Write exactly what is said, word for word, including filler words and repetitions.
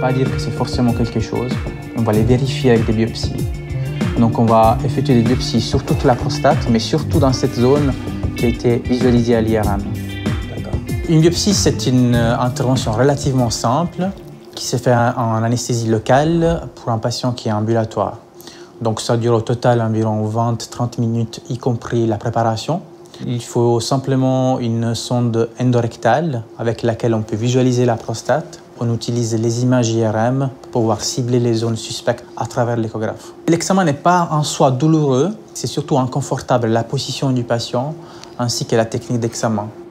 pas dire que c'est forcément quelque chose. On va les vérifier avec des biopsies. Donc on va effectuer des biopsies sur toute la prostate, mais surtout dans cette zone qui a été visualisée à l'I R M. Une biopsie, c'est une intervention relativement simple qui se fait en anesthésie locale pour un patient qui est ambulatoire. Donc ça dure au total environ vingt à trente minutes, y compris la préparation. Il faut simplement une sonde endorectale avec laquelle on peut visualiser la prostate. On utilise les images I R M pour pouvoir cibler les zones suspectes à travers l'échographe. L'examen n'est pas en soi douloureux, c'est surtout inconfortable la position du patient ainsi que la technique d'examen.